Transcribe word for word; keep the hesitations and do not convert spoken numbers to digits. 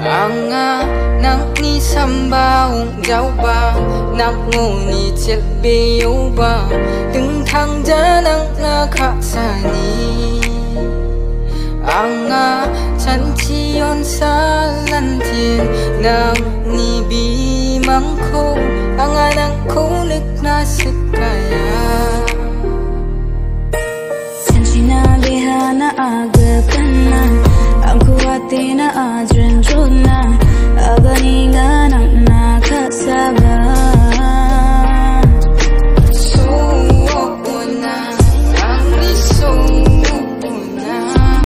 anga nang ni samba ung jau ba nak ngo ni chel be yo ba từng thang ja nang na kha sa ni anga chan chi on sa lan thiên nang ni bi mang kho anga nang kho lik na sikaya Sanchina behana aga kana angku atina ajran jodna